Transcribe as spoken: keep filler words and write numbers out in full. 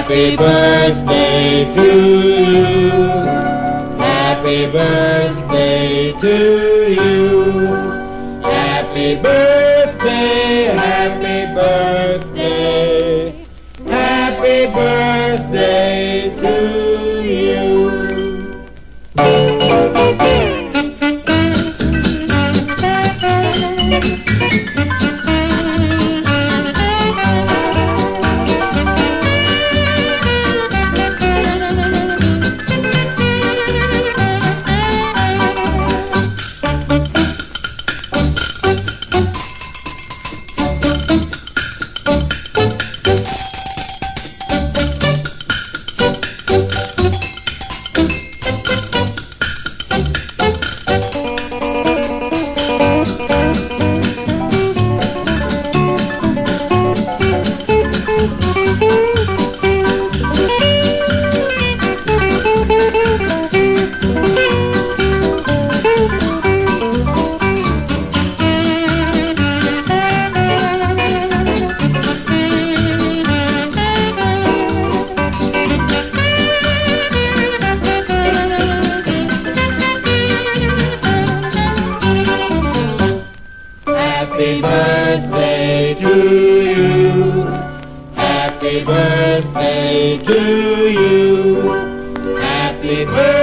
Happy birthday to you. Happy birthday to you. Happy birthday, happy birthday, happy birthday to you. Happy birthday to you. Happy birthday to you. Happy birthday.